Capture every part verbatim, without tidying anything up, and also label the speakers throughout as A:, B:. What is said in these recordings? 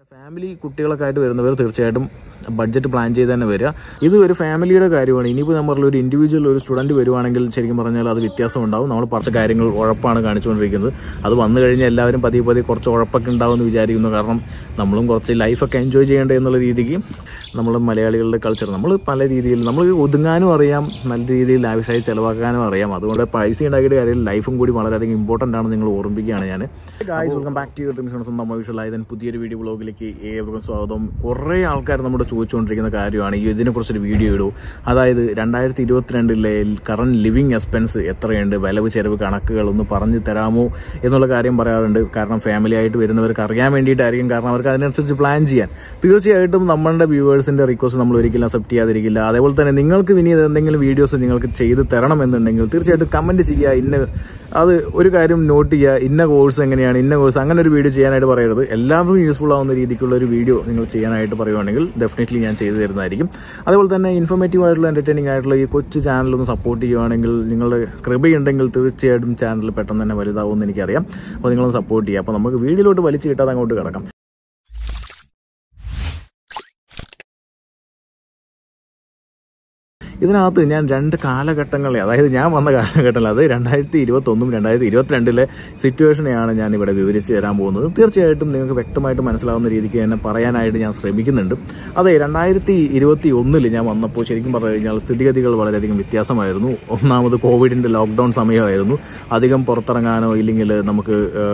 A: Family കുട്ടികളൊക്കെ ആയിട്ട് വരുന്നവർ തീർച്ചയായിട്ടും ബഡ്ജറ്റ് പ്ലാൻ ചെയ്ത് തന്നെ വരിക. ഇത് ഒരു ഫാമിലിയുടെ കാര്യമാണ്. ഇനിയിപ്പോൾ നമ്മൾ ഒരു ഇൻഡിവിജ്വൽ ഒരു സ്റ്റുഡൻറ്റ് വരുവാണെങ്കിൽ ശരിക്കും പറഞ്ഞാൽ അത് വ്യത്യാസം ഉണ്ടാവും. നമ്മൾ കുറച്ച് കാര്യങ്ങൾ ഉഴപ്പാണ് കാണിച്ചുകൊണ്ടിരിക്കുന്നത്. അത് വന്നു കഴിഞ്ഞാൽ എല്ലാവരും പതിയെ പതിയെ കുറച്ച് ഉഴപ്പൊക്കെ ഉണ്ടാവുമെന്ന് വിചാരിക്കുന്നു. കാരണം നമ്മളും കുറച്ച് ലൈഫൊക്കെ എൻജോയ് ചെയ്യേണ്ടത് എന്നുള്ള രീതിക്ക് നമ്മൾ മലയാളികളുടെ കൾച്ചർ നമ്മൾ പല രീതിയിൽ നമ്മൾ ഒതുങ്ങാനും അറിയാം, നല്ല രീതിയിൽ ലാവിഷായി ചിലവാക്കാനും അറിയാം. അതുകൊണ്ട് പൈസ ഉണ്ടാക്കിയിട്ട് കാര്യം ലൈഫും കൂടി വളരെയധികം ഇമ്പോർട്ടൻ്റ് ആണ് നിങ്ങൾ ഓർമ്മിപ്പിക്കുകയാണ് ഞാൻ. Guys, welcome back to your dreams നമ്മൾ വിഷ്വലായതൻ പുതിയൊരു വീഡിയോ വ്ളോഗിലേക്ക് ഏവർക്കും സ്വാഗതം. കുറേ ആൾക്കാർ നമ്മുടെ ചോദിച്ചുകൊണ്ടിരിക്കുന്ന കാര്യമാണ് ഈ ഇതിനെക്കുറിച്ചൊരു വീഡിയോ ഇടൂ. അതായത് രണ്ടായിരത്തി ഇരുപത്തിരണ്ടിലെ കറണ്ട് ലിവിങ് എക്സ്പെൻസ് എത്രയുണ്ട്, വലവ് ചെലവ് കണക്കുകൾ ഒന്ന് പറഞ്ഞു തരാമോ എന്നുള്ള കാര്യം പറയാറുണ്ട്. കാരണം ഫാമിലി ആയിട്ട് വരുന്നവർക്ക് അറിയാൻ വേണ്ടിയിട്ടായിരിക്കും, കാരണം അവർക്ക് അതിനനുസരിച്ച് പ്ലാൻ ചെയ്യാൻ. തീർച്ചയായിട്ടും നമ്മളുടെ വ്യൂവേഴ്സിൻ്റെ റിക്വസ്റ്റ് നമ്മൾ ഒരിക്കലും അക്സെപ്റ്റ് ചെയ്യാതിരിക്കില്ല. അതേപോലെ തന്നെ നിങ്ങൾക്ക് ഇനി എന്തെങ്കിലും വീഡിയോസ് നിങ്ങൾക്ക് ചെയ്ത് തരണമെന്നുണ്ടെങ്കിൽ തീർച്ചയായിട്ടും കമൻറ്റ് ചെയ്യുക. ഇന്ന അത് ഒരു കാര്യം നോട്ട് ചെയ്യുക, ഇന്ന കോഴ്സ് എങ്ങനെയാണ്, ഇന്ന കോഴ്സ് അങ്ങനെ ഒരു വീഡിയോ ചെയ്യാനായിട്ട് പറയരുത്. എല്ലാവർക്കും യൂസ്ഫുൾ ആവുന്ന രീതിക്കുള്ള ഒരു വീഡിയോ നിങ്ങൾ ചെയ്യാനായിട്ട് പറയുവാണെങ്കിൽ ഡെഫിനറ്റ്ലി ഞാൻ ചെയ്തു തരുന്നതായിരിക്കും. അതേപോലെ തന്നെ ഇൻഫോർമേറ്റീവ് ആയിട്ടുള്ള എൻ്റർടൈനിങ് ആയിട്ടുള്ള ഈ കൊച്ചു ചാനലൊന്ന് സപ്പോർട്ട് ചെയ്യുവാണെങ്കിൽ, നിങ്ങളുടെ കൃപയുണ്ടെങ്കിൽ തീർച്ചയായിട്ടും ചാനൽ പെട്ടെന്ന് തന്നെ വലുതാവുമെന്ന് എനിക്കറിയാം. അപ്പോൾ നിങ്ങളൊന്ന് സപ്പോർട്ട് ചെയ്യുക. അപ്പോൾ നമുക്ക് വീഡിയോയിലോട്ട് വലിച്ചു കിട്ടാതെ അങ്ങോട്ട് കിടക്കാം. ഇതിനകത്ത് ഞാൻ രണ്ട് കാലഘട്ടങ്ങളെ, അതായത് ഞാൻ വന്ന കാലഘട്ടത്തിൽ, അത് രണ്ടായിരത്തി ഇരുപത്തൊന്നും രണ്ടായിരത്തി ഇരുപത്തിരണ്ടിലെ സിറ്റുവേഷനെയാണ് ഞാൻ ഇവിടെ വിവരിച്ച് തരാൻ പോകുന്നത്. തീർച്ചയായിട്ടും നിങ്ങൾക്ക് വ്യക്തമായിട്ട് മനസ്സിലാവുന്ന രീതിക്ക് തന്നെ പറയാനായിട്ട് ഞാൻ ശ്രമിക്കുന്നുണ്ട്. അതെ, രണ്ടായിരത്തി ഇരുപത്തി ഒന്നിൽ ഞാൻ വന്നപ്പോൾ ശരിക്കും പറഞ്ഞു കഴിഞ്ഞാൽ സ്ഥിതിഗതികൾ വളരെയധികം വ്യത്യാസമായിരുന്നു. ഒന്നാമത് കോവിഡിൻ്റെ ലോക്ക്ഡൗൺ സമയമായിരുന്നു. അധികം പുറത്തിറങ്ങാനോ ഇല്ലെങ്കിൽ നമുക്ക്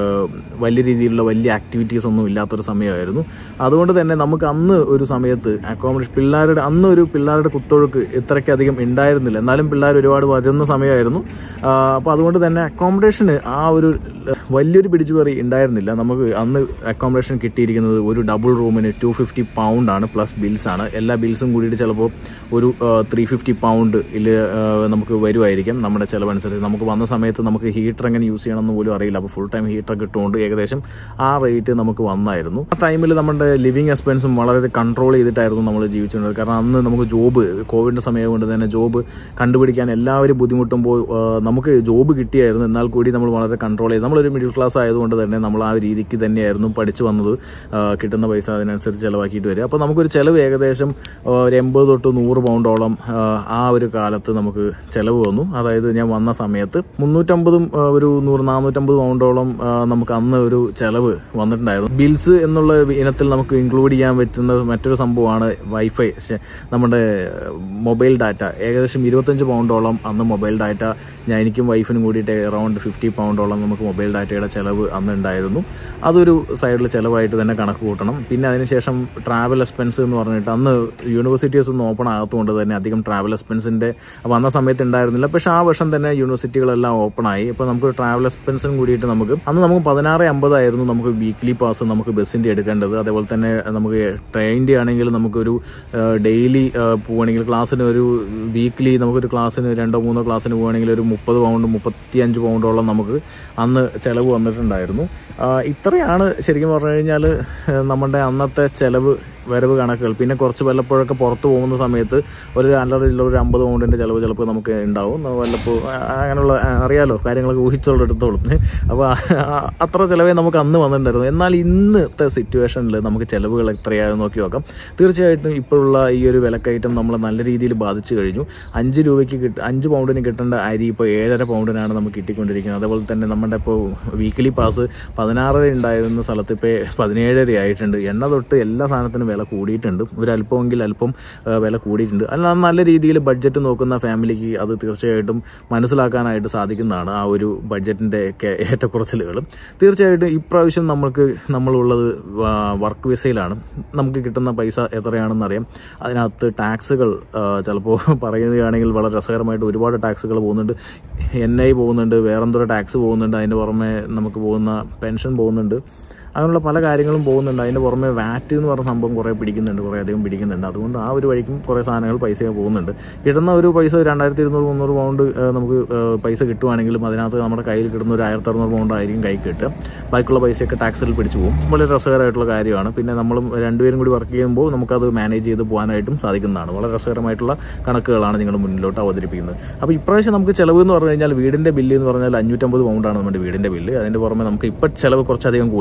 A: വലിയ രീതിയിലുള്ള വലിയ ആക്ടിവിറ്റീസ് ഒന്നും ഇല്ലാത്തൊരു സമയമായിരുന്നു. അതുകൊണ്ട് തന്നെ നമുക്ക് അന്ന് ഒരു സമയത്ത് അക്കോമഡേഷൻ പിള്ളേരുടെ അന്ന് ഒരു പിള്ളേരുടെ കുത്തൊഴുക്ക് ഇത്രയ്ക്ക് അധികം ഉണ്ടായിരുന്നില്ല. എന്നാലും പിള്ളേർ ഒരുപാട് വരുന്ന സമയമായിരുന്നു. അപ്പോൾ അതുകൊണ്ട് തന്നെ അക്കോമഡേഷന് ആ ഒരു വലിയൊരു പിടിച്ചുപറി ഉണ്ടായിരുന്നില്ല. നമുക്ക് അന്ന് അക്കോമഡേഷൻ കിട്ടിയിരിക്കുന്നത് ഒരു ഡബിൾ റൂമിന് ടു ഫിഫ്റ്റി പൗണ്ട് ആണ്, പ്ലസ് ബിൽസാണ്. എല്ലാ ബിൽസും കൂടിയിട്ട് ചിലപ്പോൾ ഒരു ത്രീ ഫിഫ്റ്റി പൗണ്ട് ഇതിൽ നമുക്ക് വരുമായിരിക്കും നമ്മുടെ ചിലവനുസരിച്ച്. നമുക്ക് വന്ന സമയത്ത് നമുക്ക് ഹീറ്റർ എങ്ങനെ യൂസ് ചെയ്യണമെന്ന് പോലും അറിയില്ല. അപ്പോൾ ഫുൾ ടൈം ഹീറ്റർ കിട്ടുകൊണ്ട് ഏകദേശം ആ റേറ്റ് നമുക്ക് വന്നായിരുന്നു. ആ ടൈമിൽ നമ്മുടെ ലിവിങ് എക്സ്പെൻസും വളരെ കൺട്രോൾ ചെയ്തിട്ടായിരുന്നു നമ്മൾ ജീവിച്ചിരുന്നത്. കാരണം അന്ന് നമുക്ക് ജോബ് കോവിഡിൻ്റെ സമയം കൊണ്ട് തന്നെ ജോബ് കണ്ടുപിടിക്കാൻ എല്ലാവരും ബുദ്ധിമുട്ടുമ്പോൾ നമുക്ക് ജോബ് കിട്ടിയായിരുന്നു. എന്നാൽ കൂടി നമ്മൾ വളരെ കൺട്രോൾ ചെയ്ത് നമ്മളൊരു മിഡിൽ ക്ലാസ് ആയതുകൊണ്ട് തന്നെ നമ്മൾ ആ രീതിക്ക് തന്നെയായിരുന്നു പഠിച്ചു വന്നത്. കിട്ടുന്ന പൈസ അതിനനുസരിച്ച് ചിലവാക്കിയിട്ട് വരിക. അപ്പോൾ നമുക്കൊരു ചിലവ് ഏകദേശം ഒരു എൺപത് തൊട്ട് നൂറ് പൗണ്ടോളം ആ ഒരു കാലത്ത് നമുക്ക് ചിലവ് വന്നു. അതായത് ഞാൻ വന്ന സമയത്ത് മുന്നൂറ്റമ്പതും ഒരു നൂറ് നാനൂറ്റമ്പത് പൗണ്ടോളം നമുക്ക് അന്ന് ഒരു ചിലവ് വന്നിട്ടുണ്ടായിരുന്നു. ബിൽസ് എന്നുള്ള ഇനത്തിൽ നമുക്ക് ഇൻക്ലൂഡ് ചെയ്യാൻ പറ്റുന്ന മറ്റൊരു സംഭവമാണ് വൈഫൈ, നമ്മുടെ മൊബൈൽ ഡാറ്റ. ഏകദേശം ഇരുപത്തഞ്ച് പൗണ്ടോളം അന്ന് മൊബൈൽ ഡാറ്റ ഞാൻ എനിക്കും വൈഫിനും കൂടിയിട്ട് അറൗണ്ട് ഫിഫ്റ്റി പൗണ്ടോളം നമുക്ക് മൊബൈൽ ഡാറ്റയുടെ ചിലവ് അന്ന് ഉണ്ടായിരുന്നു. അതൊരു സൈഡിൽ ചിലവായിട്ട് തന്നെ കണക്ക് കൂട്ടണം. പിന്നെ അതിനുശേഷം ട്രാവൽ എക്സ്പെൻസ് എന്ന് പറഞ്ഞിട്ട് അന്ന് യൂണിവേഴ്സിറ്റീസ് ഒന്നും ഓപ്പൺ ആകാത്തതുകൊണ്ട് തന്നെ അധികം ട്രാവൽ എക്സ്പെൻസിൻ്റെ വന്ന സമയത്ത് ഉണ്ടായിരുന്നില്ല. പക്ഷേ ആ വർഷം തന്നെ യൂണിവേഴ്സിറ്റികളെല്ലാം ഓപ്പൺ ആയി. ഇപ്പോൾ നമുക്ക് ട്രാവൽ എക്സ്പെൻസും കൂടിയിട്ട് നമുക്ക് അന്ന് നമുക്ക് പതിനാറ് അമ്പതായിരുന്നു നമുക്ക് വീക്ക്ലി പാസ് നമുക്ക് ബസ്സിൻ്റെ എടുക്കേണ്ടത്. അതേപോലെ തന്നെ നമുക്ക് ട്രെയിനിൻ്റെ ആണെങ്കിൽ നമുക്കൊരു ഡെയിലി പോവുകയാണെങ്കിൽ ക്ലാസ്സിന് ഒരു വീക്ക്ലി നമുക്കൊരു ക്ലാസ്സിന് രണ്ടോ മൂന്നോ ക്ലാസ്സിന് പോവുകയാണെങ്കിൽ ഒരു മുപ്പത് പൗണ്ട് മുപ്പത്തി അഞ്ച് പൗണ്ടോളം നമുക്ക് അന്ന് ചിലവ് വന്നിട്ടുണ്ടായിരുന്നു. ഇത്രയാണ് ശരിക്കും പറഞ്ഞു കഴിഞ്ഞാൽ നമ്മുടെ അന്നത്തെ ചിലവ് വരവ് കണക്കുകൾ. പിന്നെ കുറച്ച് വല്ലപ്പോഴൊക്കെ പുറത്ത് പോകുന്ന സമയത്ത് ഒരു അല്ലറിയുള്ള ഒരു അമ്പത് പൗണ്ടിൻ്റെ ചിലവ് ചിലപ്പോൾ നമുക്ക് ഉണ്ടാവും. വല്ലപ്പോൾ അങ്ങനെയുള്ള അറിയാലോ, കാര്യങ്ങളൊക്കെ ഊഹിച്ചോളെടുത്തോളും. അപ്പോൾ അത്ര ചിലവേ നമുക്ക് അന്ന് വന്നിട്ടുണ്ടായിരുന്നു. എന്നാൽ ഇന്നത്തെ സിറ്റുവേഷനിൽ നമുക്ക് ചിലവുകൾ എത്രയാണെന്ന് നോക്കി നോക്കാം. തീർച്ചയായിട്ടും ഇപ്പോഴുള്ള ഈ ഒരു വിലക്കയറ്റം നമ്മളെ നല്ല രീതിയിൽ ബാധിച്ചു കഴിഞ്ഞു. അഞ്ച് രൂപയ്ക്ക് കിട്ട അഞ്ച് പൗണ്ടിന് കിട്ടേണ്ട അരി ഇപ്പോൾ ഏഴര പൗണ്ടിനാണ് നമുക്ക് കിട്ടിക്കൊണ്ടിരിക്കുന്നത്. അതേപോലെ തന്നെ നമ്മുടെ ഇപ്പോൾ വീക്കിലി പാസ് പതിനാറര ഉണ്ടായിരുന്ന സ്ഥലത്ത് ഇപ്പോൾ പതിനേഴര ആയിട്ടുണ്ട്. എണ്ണ തൊട്ട് എല്ലാ സാധനത്തിനും വില കൂടിയിട്ടുണ്ട്. ഒരു അല്പമെങ്കിൽ അല്പം വില കൂടിയിട്ടുണ്ട്. അല്ല, നല്ല രീതിയിൽ ബഡ്ജറ്റ് നോക്കുന്ന ഫാമിലിക്ക് അത് തീർച്ചയായിട്ടും മനസ്സിലാക്കാനായിട്ട് സാധിക്കുന്നതാണ് ആ ഒരു ബഡ്ജറ്റിൻ്റെ ഏറ്റക്കുറച്ചിലുകൾ. തീർച്ചയായിട്ടും ഇപ്രാവശ്യം നമ്മൾക്ക് നമ്മളുള്ളത് വർക്ക് വിസയിലാണ്. നമുക്ക് കിട്ടുന്ന പൈസ എത്രയാണെന്ന് അറിയാം. അതിനകത്ത് ടാക്സുകൾ ചിലപ്പോൾ പറയുകയാണെങ്കിൽ വളരെ രസകരമായിട്ട് ഒരുപാട് ടാക്സുകൾ പോകുന്നുണ്ട്. എൻ ഐ പോകുന്നുണ്ട്, വേറെന്തോ ടാക്സ് പോകുന്നുണ്ട്, അതിൻ്റെ പുറമെ നമുക്ക് പോകുന്ന പെൻഷൻ പോകുന്നുണ്ട്. അങ്ങനെയുള്ള പല കാര്യങ്ങളും പോകുന്നുണ്ട്. അതിൻ്റെ പുറമെ വാറ്റ് എന്ന് പറഞ്ഞ സംഭവം കുറേ പിടിക്കുന്നുണ്ട്, കുറേ അധികം പിടിക്കുന്നുണ്ട്. അതുകൊണ്ട് ആ ഒരു വഴിക്കും കുറേ സാധനങ്ങൾ പൈസ പോകുന്നുണ്ട്. കിട്ടുന്ന ഒരു പൈസ രണ്ടായിരത്തി ഇരുന്നൂറ് മുന്നൂറ് പൗണ്ട് നമുക്ക് പൈസ കിട്ടുവാണെങ്കിലും അതിനകത്ത് നമ്മുടെ കയ്യിൽ കിട്ടുന്ന ഒരു ആയിരത്തി അറുന്നൂറ് പൗണ്ട് ആയിരിക്കും കൈ കിട്ടുക. ബാക്കിയുള്ള പൈസയൊക്കെ ടാക്സിൽ പിടിച്ചു പോകും. വളരെ രസകരമായിട്ടുള്ള കാര്യമാണ്. പിന്നെ നമ്മളും രണ്ടുപേരും കൂടി വർക്ക് ചെയ്യുമ്പോൾ നമുക്കത് മാനേജ് ചെയ്ത് പോകാനായിട്ടും സാധിക്കുന്നതാണ്. വളരെ രസകരമായിട്ടുള്ള കണക്കുകളാണ് നിങ്ങൾ മുന്നിലോട്ട് അവതരിപ്പിക്കുന്നത്. അപ്പോൾ ഇപ്രാവശ്യം നമുക്ക് ചിലവ് എന്ന് പറഞ്ഞു കഴിഞ്ഞാൽ വീടിൻ്റെ ബില്ല് എന്ന് പറഞ്ഞാൽ അഞ്ഞൂറ്റമ്പത് പൗണ്ടാണ് നമ്മുടെ വീടിൻ്റെ ബില്ല്. അതിൻ്റെ പുറമെ നമുക്ക് ഇപ്പം ചിലവ് കുറച്ചധികം കൂടി, കുറച്ച്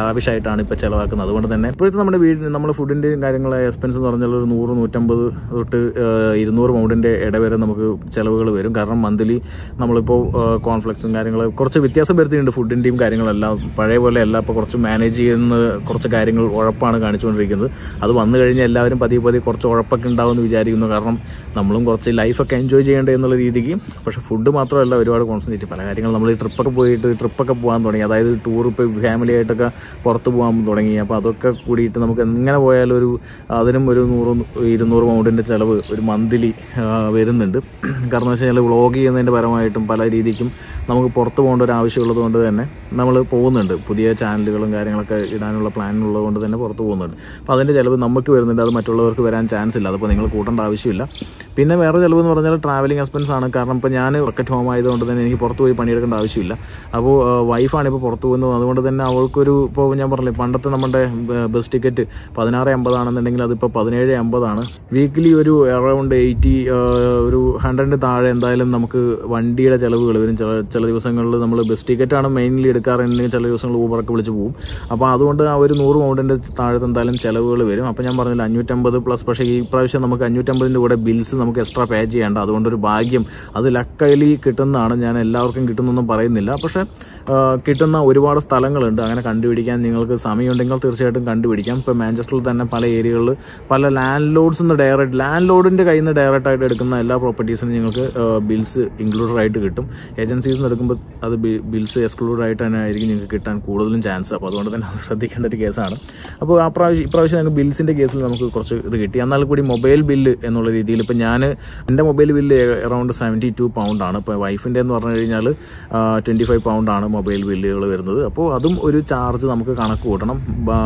A: ലാവിഷായിട്ടാണ് ഇപ്പോൾ ചിലവാക്കുന്നത്. അതുകൊണ്ട് തന്നെ ഇപ്പോഴത്തെ നമ്മുടെ വീട് നമ്മൾ ഫുഡിൻ്റെയും കാര്യങ്ങളെ എക്സ്പെൻസ് എന്ന് പറഞ്ഞാൽ ഒരു നൂറ് നൂറ്റമ്പത് തൊട്ട് ഇരുന്നൂറ് പൗണ്ടിൻ്റെ ഇട വരെ നമുക്ക് ചിലവുകൾ വരും. കാരണം മന്ത്ലി നമ്മളിപ്പോൾ കോൺഫ്ലെക്സും കാര്യങ്ങൾ കുറച്ച് വ്യത്യാസം വരുത്തിയിട്ടുണ്ട് ഫുഡിൻ്റെയും കാര്യങ്ങളെല്ലാം. പഴയ പോലെ അല്ല, ഇപ്പോൾ കുറച്ച് മാനേജ് ചെയ്യുന്ന കുറച്ച് കാര്യങ്ങൾ ഉഴപ്പാണ് കാണിച്ചുകൊണ്ടിരിക്കുന്നത്. അത് വന്നു കഴിഞ്ഞാൽ എല്ലാവരും പതിയെ പതിയെ കുറച്ച് ഉഴപ്പൊക്കെ ഉണ്ടാവുമെന്ന് വിചാരിക്കുന്നു. കാരണം നമ്മളും കുറച്ച് ലൈഫൊക്കെ എൻജോയ് ചെയ്യേണ്ടത് എന്നുള്ള രീതിക്ക്. പക്ഷേ ഫുഡ് മാത്രമല്ല, ഒരുപാട് കോൺസെൻട്രേറ്റ് പല കാര്യങ്ങൾ നമ്മൾ ഈ ട്രിപ്പൊക്കെ പോയിട്ട് ട്രിപ്പൊക്കെ പോകാൻ തുടങ്ങി. അതായത് ടൂർ ഇപ്പോൾ ഫാമിലി ആയിട്ടൊക്കെ പുറത്ത് പോകാൻ തുടങ്ങി. അപ്പോൾ അതൊക്കെ കൂടിയിട്ട് നമുക്ക് എങ്ങനെ പോയാലും ഒരു അതിനും ഒരു നൂറ് ഇരുന്നൂറ് പൗണ്ടിൻ്റെ ചിലവ് ഒരു മന്ത്ലി വരുന്നുണ്ട്. കാരണം എന്ന് വെച്ച് കഴിഞ്ഞാൽ വ്ളോഗ് ചെയ്യുന്നതിൻ്റെ പരമായിട്ടും പല രീതിക്കും നമുക്ക് പുറത്ത് പോകേണ്ട ഒരു ആവശ്യമുള്ളത് കൊണ്ട് തന്നെ നമ്മൾ പോകുന്നുണ്ട്. പുതിയ ചാനലുകളും കാര്യങ്ങളൊക്കെ ഇടാനുള്ള പ്ലാൻ ഉള്ളത് കൊണ്ട് തന്നെ പുറത്ത് പോകുന്നുണ്ട്. അപ്പോൾ അതിൻ്റെ ചിലവ് നമുക്ക് വരുന്നുണ്ട്, അത് മറ്റുള്ളവർക്ക് വരാൻ ചാൻസ് ഇല്ല. അതിപ്പോൾ നിങ്ങൾ കൂട്ടേണ്ട ആവശ്യമില്ല. പിന്നെ വേറെ ചിലവ് എന്ന് പറഞ്ഞാൽ ട്രാവലിംഗ് എക്സ്പെൻസ് ആണ്. കാരണം ഇപ്പോൾ ഞാൻ വർക്ക് അറ്റ് ഹോം ആയതുകൊണ്ട് തന്നെ എനിക്ക് പുറത്ത് പോയി പണിയെടുക്കേണ്ട ആവശ്യമില്ല. അപ്പോൾ വൈഫാണ് ഇപ്പോൾ പുറത്ത് പോകുന്നത്. അതുകൊണ്ട് തന്നെ അവൾക്കൊരു ഇപ്പോൾ ഞാൻ പറഞ്ഞില്ലേ, പണ്ടത്തെ നമ്മുടെ ബസ് ടിക്കറ്റ് പതിനാറ് അമ്പതാണെന്നുണ്ടെങ്കിൽ അതിപ്പോൾ പതിനേഴ് അമ്പതാണ്. വീക്കിലി ഒരു അറൗണ്ട് എയ്റ്റി ഒരു ഹൺഡ്രഡിന് താഴെ എന്തായാലും നമുക്ക് വണ്ടിയുടെ ചിലവുകൾ വരും. ചില ചില ദിവസങ്ങളിൽ നമ്മൾ ബസ് ടിക്കറ്റാണ് മെയിൻലി എടുക്കാറുണ്ടെങ്കിൽ ചില ദിവസങ്ങൾ ഊബറൊക്കെ വിളിച്ച് പോകും. അപ്പോൾ അതുകൊണ്ട് ആ ഒരു നൂറ് പൗണ്ടിൻ്റെ താഴത്ത് എന്തായാലും ചിലവുകൾ വരും. അപ്പോൾ ഞാൻ പറഞ്ഞില്ല അഞ്ഞൂറ്റമ്പത് പ്ലസ്. പക്ഷേ ഈ പ്രാവശ്യം നമുക്ക് അഞ്ഞൂറ്റമ്പതിൻ്റെ കൂടെ ബിൽസ് നമുക്ക് എക്സ്ട്രാ പേ ചെയ്യേണ്ട. അതുകൊണ്ടൊരു ഭാഗ്യം, അത് ലക്കലി കിട്ടുന്നതാണ്. ഞാൻ എല്ലാവർക്കും കിട്ടുന്നൊന്നും പറയുന്നില്ല, പക്ഷേ കിട്ടുന്ന ഒരുപാട് സ്ഥലങ്ങളുണ്ട്. അങ്ങനെ കണ്ടുപിടിക്കാൻ നിങ്ങൾക്ക് സമയമുണ്ടെങ്കിൽ തീർച്ചയായിട്ടും കണ്ടുപിടിക്കാം. ഇപ്പോൾ മാഞ്ചസ്റ്ററിൽ തന്നെ പല ഏരിയകളിൽ പല ലാൻഡ് ലോഡ്സ് നിന്ന് ഡയറക്റ്റ് ലാൻഡ് ലോഡിൻ്റെ കയ്യിൽ നിന്ന് ഡയറക്റ്റ് ആയിട്ട് എടുക്കുന്ന എല്ലാ പ്രോപ്പർട്ടീസിനും നിങ്ങൾക്ക് ബിൽസ് ഇൻക്ലൂഡഡ് ആയിട്ട് കിട്ടും. ഏജൻസീസ് നിന്ന് എടുക്കുമ്പോൾ അത് ബിൽസ് എക്സ്ക്ലൂഡഡ് ആയിട്ട് തന്നെ ആയിരിക്കും നിങ്ങൾക്ക് കിട്ടാൻ കൂടുതലും ചാൻസ്. അപ്പോൾ അതുകൊണ്ട് തന്നെ അത് ശ്രദ്ധിക്കേണ്ട ഒരു കേസാണ്. അപ്പോൾ ആ പ്രാവശ്യം ഇപ്രാവശ്യം ഞങ്ങൾക്ക് ബിൽസിൻ്റെ കേസിൽ നമുക്ക് കുറച്ച് ഇത് കിട്ടി. എന്നാൽ കൂടി മൊബൈൽ ബില്ല് എന്നുള്ള രീതിയിൽ ഇപ്പോൾ ഞാൻ എൻ്റെ mobile bill around seventy two പൗണ്ടാണ്. ഇപ്പോൾ വൈഫിൻ്റെ എന്ന് പറഞ്ഞു കഴിഞ്ഞാൽ ട്വൻറ്റി ഫൈവ് പൗണ്ടാണ് മൊബൈൽ ബില്ലുകൾ വരുന്നത്. അപ്പോൾ അതും ഒരു ചാർജ് നമുക്ക് കണക്ക് കൂട്ടണം.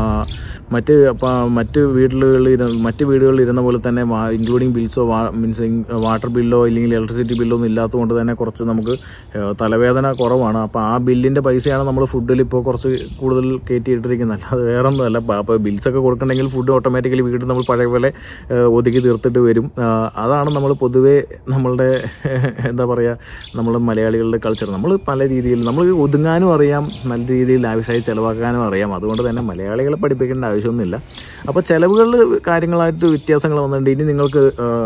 A: മറ്റ് മറ്റ് വീടുകളിൽ മറ്റ് വീടുകളിൽ ഇരുന്ന പോലെ തന്നെ ഇൻക്ലൂഡിങ് ബിൽസോ മീൻസ് വാട്ടർ ബില്ലോ ഇല്ലെങ്കിൽ ഇലക്ട്രിസിറ്റി ബില്ലോ ഒന്നും ഇല്ലാത്തതുകൊണ്ട് തന്നെ കുറച്ച് നമുക്ക് തലവേദന കുറവാണ്. അപ്പോൾ ആ ബില്ലിൻ്റെ പൈസയാണ് നമ്മൾ ഫുഡിൽ ഇപ്പോൾ കുറച്ച് കൂടുതൽ കയറ്റിയിട്ടിരിക്കുന്നത്. അല്ലാതെ വേറെ ഒന്നുമല്ല. അപ്പോൾ ബിൽസൊക്കെ കൊടുക്കണമെങ്കിൽ ഫുഡ് ഓട്ടോമാറ്റിക്കലി വീട്ടിൽ നമ്മൾ പഴയ പോലെ ഒതുക്കി തീർത്തിട്ട് വരും. അതാണ് നമ്മൾ പൊതുവേ നമ്മളുടെ എന്താ പറയുക, നമ്മൾ മലയാളികളുടെ കൾച്ചർ. നമ്മൾ പല രീതിയിൽ നമ്മൾ ഒതുങ്ങാനും അറിയാം, നല്ല രീതിയിൽ ആവശ്യമായി ചിലവാക്കാനും അറിയാം. അതുകൊണ്ട് തന്നെ മലയാളികളെ പഠിപ്പിക്കേണ്ട ആവശ്യമൊന്നുമില്ല. അപ്പോൾ ചിലവുകളിൽ കാര്യങ്ങളായിട്ട് വ്യത്യാസങ്ങൾ വന്നിട്ടുണ്ട്. ഇനി നിങ്ങൾക്ക്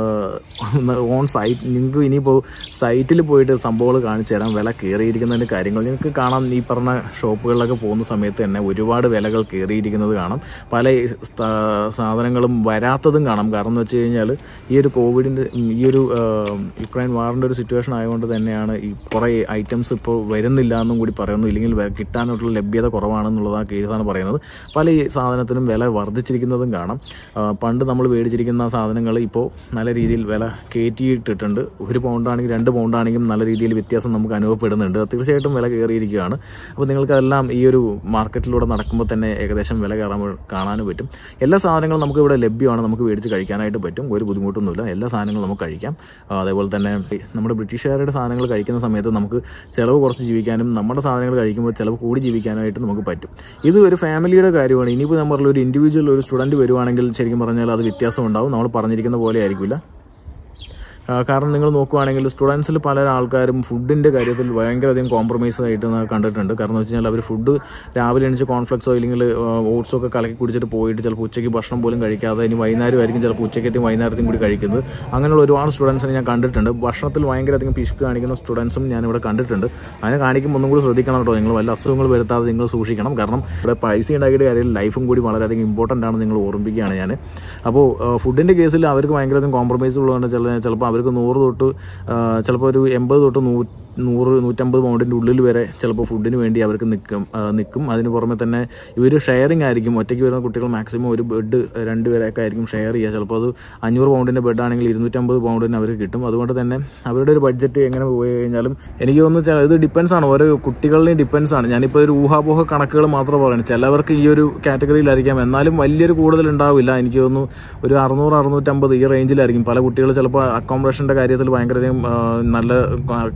A: ഓൺ സൈറ്റ് നിങ്ങൾക്ക് ഇനിയിപ്പോൾ സൈറ്റിൽ പോയിട്ട് സംഭവങ്ങൾ കാണിച്ചു തരാം. വില കയറിയിരിക്കുന്നതിൻ്റെ കാര്യങ്ങൾ നിങ്ങൾക്ക് കാണാം. ഈ പറഞ്ഞ ഷോപ്പുകളിലൊക്കെ പോകുന്ന സമയത്ത് തന്നെ ഒരുപാട് വിലകൾ കയറിയിരിക്കുന്നത് കാണാം. പല സാധനങ്ങളും വരാത്തതും കാണാം. കാരണം എന്ന് വെച്ച് കഴിഞ്ഞാൽ ഈ ഒരു കോവിഡിൻ്റെ ഈ ഒരു യുക്രൈൻ വാറിൻ്റെ ഒരു സിറ്റുവേഷൻ ആയതുകൊണ്ട് തന്നെയാണ് ഈ കുറേ ഐറ്റംസ് ഇപ്പോൾ വരുന്നില്ല എന്നും കൂടി പറയുന്നു. ഇല്ലെങ്കിൽ കിട്ടാനുള്ള ലഭ്യത കുറവാണെന്നുള്ളത് ആ കേസാണ് പറയുന്നത്. പല ഈ സാധനത്തിനും വില വർദ്ധിച്ചിരിക്കുന്നതും കാണാം. പണ്ട് നമ്മൾ മേടിച്ചിരിക്കുന്ന സാധനങ്ങൾ ഇപ്പോൾ നല്ല രീതിയിൽ വില കയറ്റിയിട്ടിട്ടുണ്ട്. ഒരു പൗണ്ടാണെങ്കിൽ രണ്ട് പൗണ്ടാണെങ്കിലും നല്ല രീതിയിൽ വ്യത്യാസം നമുക്ക് അനുഭവപ്പെടുന്നുണ്ട്. തീർച്ചയായിട്ടും വില കയറിയിരിക്കുകയാണ്. അപ്പോൾ നിങ്ങൾക്കതെല്ലാം ഈ ഒരു മാർക്കറ്റിലൂടെ നടക്കുമ്പോൾ തന്നെ ഏകദേശം വില കയറാൻ കാണാനും പറ്റും. എല്ലാ സാധനങ്ങളും നമുക്ക് ഇവിടെ ലഭ്യമാണ്. നമുക്ക് മേടിച്ച് കഴിക്കാനായിട്ട് പറ്റും. ഒരു ബുദ്ധിമുട്ടൊന്നുമില്ല. എല്ലാ സാധനങ്ങളും നമുക്ക് കഴിക്കാം. അതേപോലെ തന്നെ നമ്മുടെ ബ്രിട്ടീഷുകാരുടെ സാധനങ്ങൾ കഴിക്കുന്ന സമയത്ത് നമുക്ക് ചിലവ് കുറച്ച് ജീവിക്കാനും നമ്മുടെ സാധനങ്ങൾ കഴിക്കുമ്പോൾ ചിലവ് കൂടി ജീവിക്കാനായിട്ട് നമുക്ക് പറ്റും. ഇത് ഒരു ഫാമിലിയുടെ കാര്യമാണ്. ഇനിയിപ്പോൾ നമ്മൾ ഒരു ഇൻഡിവിജ്വൽ ഒരു സ്റ്റുഡൻറ്റ് വരുവാണെങ്കിൽ ശരിക്കും പറഞ്ഞാൽ അത് വ്യത്യാസം ഉണ്ടാവും. നമ്മൾ പറഞ്ഞിരിക്കുന്ന പോലെ ആയിരിക്കില്ല. കാരണം നിങ്ങൾ നോക്കുകയാണെങ്കിൽ സ്റ്റുഡൻസിൽ പല ആൾക്കാരും ഫുഡിൻ്റെ കാര്യത്തിൽ ഭയങ്കരധികം കോംപ്രമൈസ് ആയിട്ട് കണ്ടിട്ടുണ്ട്. കാരണം എന്ന് വെച്ച് കഴിഞ്ഞാൽ അവർ ഫുഡ് രാവിലെ എണിച്ച് കോൺഫ്ലെക്സോ ഇല്ലെങ്കിൽ ഓട്സോ ഒക്കെ കലക്കി കുടിച്ചിട്ട് പോയിട്ട് ചിലപ്പോൾ ഉച്ചയ്ക്ക് ഭക്ഷണം പോലും കഴിക്കാതെ ഇനി വൈകുന്നേരം ആയിരിക്കും ചിലപ്പോൾ ഉച്ചയ്ക്കത്തെയും വൈകുന്നേരത്തെയും കൂടി കഴിക്കുന്നത്. അങ്ങനെയുള്ള ഒരുപാട് സ്റ്റുഡൻസിനെ ഞാൻ കണ്ടിട്ടുണ്ട്. ഭക്ഷണത്തിൽ ഭയങ്കരധികം പിശുക്ക് കാണിക്കുന്ന സ്റ്റുഡൻസും ഞാനിവിടെ കണ്ടിട്ടുണ്ട്. അതിനെ കാണിക്കുമ്പോൾ ഒന്നും കൂടി ശ്രദ്ധിക്കണം കേട്ടോ. നിങ്ങൾ വല്ല അസുഖങ്ങൾ വരുത്താതെ നിങ്ങൾ സൂക്ഷിക്കണം. കാരണം ഇവിടെ പൈസ ഉണ്ടാക്കിയിട്ട് കാര്യം ലൈഫും കൂടി വളരെയധികം ഇമ്പോർട്ടൻ്റ് ആണ്. നിങ്ങൾ ഓർമ്മിപ്പിക്കുകയാണ് ഞാൻ. അപ്പോൾ ഫുഡിൻ്റെ കേസിൽ അവർക്ക് ഭയങ്കരധികം കോംപ്രമൈസ് ഉള്ളതുകൊണ്ട് ചില ചിലപ്പോൾ അവർക്ക് നൂറ് തൊട്ട് ചിലപ്പോൾ ഒരു എൺപത് തൊട്ട് നൂ നൂറ് നൂറ്റമ്പത് പൗണ്ടിൻ്റെ ഉള്ളിൽ വരെ ചിലപ്പോൾ ഫുഡിന് വേണ്ടി അവർക്ക് നിൽക്കും നിൽക്കും അതിന് പുറമെ തന്നെ ഇവർ ഷെയറിംഗ് ആയിരിക്കും. ഒറ്റയ്ക്ക് വരുന്ന കുട്ടികൾ മാക്സിമം ഒരു ബെഡ് രണ്ട് പേരൊക്കെ ആയിരിക്കും ഷെയർ ചെയ്യുക. ചിലപ്പോൾ അത് അഞ്ഞൂറ് പൗണ്ടിൻ്റെ ബെഡാണെങ്കിൽ ഇരുന്നൂറ്റമ്പത് പൗണ്ടിന് അവർക്ക് കിട്ടും. അതുകൊണ്ട് തന്നെ അവരുടെ ഒരു ബഡ്ജറ്റ് എങ്ങനെ പോയി കഴിഞ്ഞാലും എനിക്ക് തോന്നുന്നു ഇത് ഡിപ്പെൻസ് ആണ്, ഓരോ കുട്ടികളുടെയും ഡിപ്പെൻസ് ആണ്. ഞാനിപ്പോൾ ഒരു ഊഹാപോഹ കണക്കുകൾ മാത്രം പറയുന്നത്. ചിലവർക്ക് ഈ ഒരു കാറ്റഗറിയിലായിരിക്കാം, എന്നാലും വലിയൊരു കൂടുതൽ ഉണ്ടാവില്ല. എനിക്ക് തോന്നുന്നു ഒരു അറുന്നൂറ് അറുന്നൂറ്റമ്പത് ഈ റേഞ്ചിലായിരിക്കും. പല കുട്ടികൾ ചിലപ്പോൾ അക്കോമഡേഷൻ്റെ കാര്യത്തിൽ ഭയങ്കരധികം നല്ല അക്കോമഡേഷൻ നോക്കി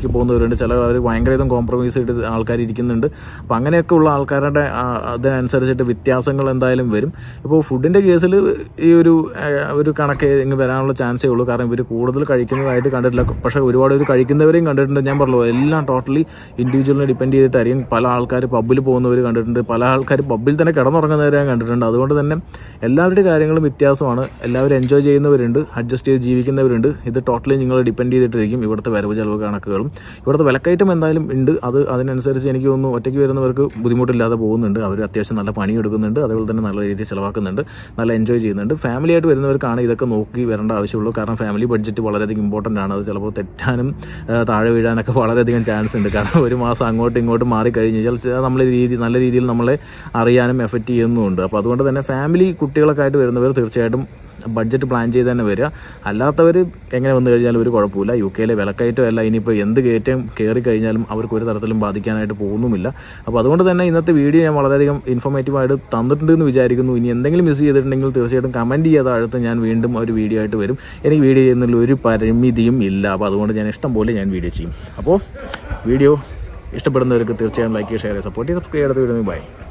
A: നോക്കി പോകുന്നവരുണ്ട്, ചിലവർ ഭയങ്കരമായിട്ടും കോംപ്രമൈസ് ചെയ്തിട്ട് ആൾക്കാർ ഇരിക്കുന്നുണ്ട്. അപ്പോൾ അങ്ങനെയൊക്കെ ഉള്ള ആൾക്കാരുടെ അതിനനുസരിച്ചിട്ട് വ്യത്യാസങ്ങൾ എന്തായാലും വരും. ഇപ്പോൾ ഫുഡിൻ്റെ കേസിൽ ഈ ഒരു ഒരു കണക്ക് ഇങ്ങ് വരാനുള്ള ചാൻസേ ഉള്ളൂ. കാരണം ഇവർ കൂടുതൽ കഴിക്കുന്നതായിട്ട് കണ്ടിട്ടില്ല. പക്ഷേ ഒരുപാട് പേര് കഴിക്കുന്നവരെയും കണ്ടിട്ടുണ്ട്. ഞാൻ പറഞ്ഞു എല്ലാം ടോട്ടലി ഇൻഡിവിജ്വലിനെ ഡിപ്പെൻഡ് ചെയ്തിട്ടായിരിക്കും. പല ആൾക്കാർ പബ്ബിൽ പോകുന്നവർ കണ്ടിട്ടുണ്ട്, പല ആൾക്കാർ പബ്ബിൽ തന്നെ കിടന്നുറങ്ങുന്നവരെ ഞാൻ കണ്ടിട്ടുണ്ട്. അതുകൊണ്ട് തന്നെ എല്ലാവരുടെ കാര്യങ്ങളും വ്യത്യാസമാണ്. എല്ലാവരും എൻജോയ് ചെയ്യുന്നവരുണ്ട്, അഡ്ജസ്റ്റ് ചെയ്ത് ജീവിക്കുന്നവരുണ്ട്. ഇത് ടോട്ടലി നിങ്ങൾ ഡിപ്പെൻഡ് ചെയ്തിട്ടിരിക്കും ഇവിടുത്തെ വരവ് ചെലവ് കണക്കുകളും. ഇവിടുത്തെ വിലക്കയറ്റം എന്തായാലും ഉണ്ട്. അത് അതിനനുസരിച്ച് എനിക്ക് തോന്നുന്നു ഒറ്റയ്ക്ക് വരുന്നവർക്ക് ബുദ്ധിമുട്ടില്ലാതെ പോകുന്നുണ്ട്. അവർ അത്യാവശ്യം നല്ല പണി എടുക്കുന്നുണ്ട്, അതുപോലെ തന്നെ നല്ല രീതിയിൽ ചിലവാക്കുന്നുണ്ട്, നല്ല എൻജോയ് ചെയ്യുന്നുണ്ട്. ഫാമിലി ആയിട്ട് വരുന്നവർക്കാണ് ഇതൊക്കെ നോക്കി വരേണ്ട ആവശ്യമുള്ളൂ. കാരണം ഫാമിലി ബഡ്ജറ്റ് വളരെയധികം ഇമ്പോർട്ടൻ്റ് ആണ്. അത് ചിലപ്പോൾ തെറ്റാനും താഴെ വീഴാനൊക്കെ വളരെയധികം ചാൻസ് ഉണ്ട്. കാരണം ഒരു മാസം അങ്ങോട്ടും ഇങ്ങോട്ടും മാറിക്കഴിഞ്ഞാൽ നമ്മളെ രീതി നല്ല രീതിയിൽ നമ്മളെ അറിയാനും എഫക്റ്റ് ചെയ്യുന്നുമുണ്ട്. അപ്പോൾ അതുകൊണ്ട് തന്നെ ഫാമിലി കുട്ടികളൊക്കെ ആയിട്ട് വരുന്നവർ തീർച്ചയായിട്ടും ബഡ്ജറ്റ് പ്ലാൻ ചെയ്ത് തന്നെ വരിക. അല്ലാത്തവർ എങ്ങനെ വന്നു കഴിഞ്ഞാലും ഒരു കുഴപ്പമില്ല. യു കെയിലെ വിലക്കയറ്റമല്ല, ഇനിയിപ്പോൾ എന്ത് കയറ്റം കയറി കഴിഞ്ഞാലും അവർക്ക് ഒരു തരത്തിലും ബാധിക്കാനായിട്ട് പോകുന്നുമില്ല. അപ്പോൾ അതുകൊണ്ട് തന്നെ ഇന്നത്തെ വീഡിയോ ഞാൻ വളരെയധികം ഇൻഫോർമേറ്റീവായിട്ട് തന്നിട്ടുണ്ടെന്ന് വിചാരിക്കുന്നു. ഇനി എന്തെങ്കിലും മിസ് ചെയ്തിട്ടുണ്ടെങ്കിൽ തീർച്ചയായിട്ടും കമൻറ്റ് ചെയ്യാതെ അടുത്ത് ഞാൻ വീണ്ടും ഒരു വീഡിയോ ആയിട്ട് വരും. എനിക്ക് വീഡിയോ ചെയ്യുന്നതിൽ ഒരു പരിമിതിയും ഇല്ല. അപ്പോൾ അതുകൊണ്ട് ഞാൻ ഇഷ്ടം പോലെ ഞാൻ വീഡിയോ ചെയ്യും. അപ്പോൾ വീഡിയോ ഇഷ്ടപ്പെടുന്നവർക്ക് തീർച്ചയായും ലൈക്ക് ചെയ്യുക, ഷെയർ ചെയ്യുക, സപ്പോർട്ട് ചെയ്യുക, സബ്സ്ക്രൈബ് ചെയ്ത് വീഡിയോ ബൈ.